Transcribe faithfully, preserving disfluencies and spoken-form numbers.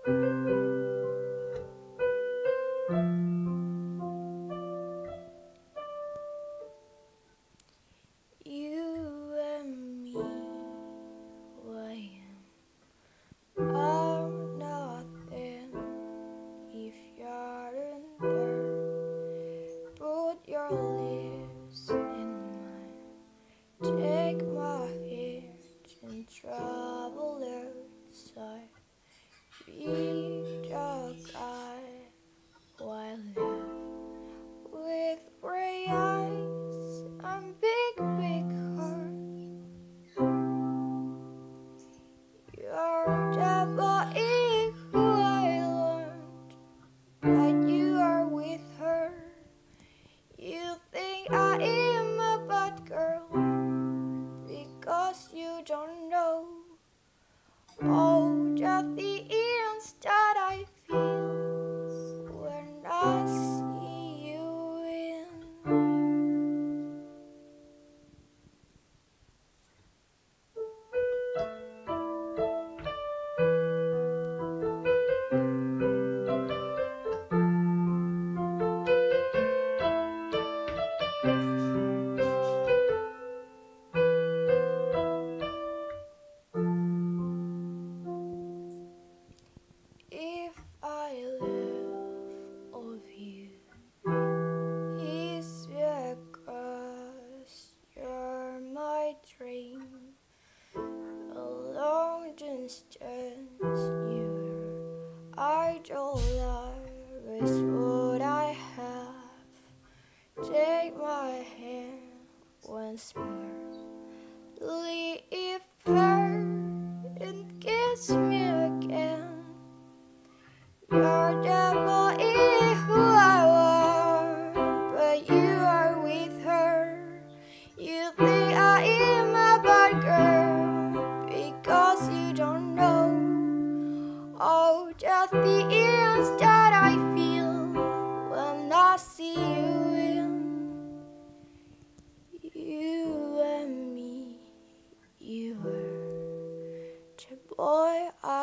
You and me, why am I nothing if you aren't there? Put your lips in mine, take my hand and travel outside. Be the guy who I love with gray eyes and big, big heart. You're the boy who I learned, but you are with her. You think I am a bad girl because you don't know all the feelings that I feel when I see you in. If I love of you, it's because you're my dream. A long distance, your idol love is what I have. Take my hand once more, leave her and kiss me again. You're the boy who I want, but you are with her. You think I am a bad girl because you don't know all the feelings that I feel when I see you in. You and me, you were the boy I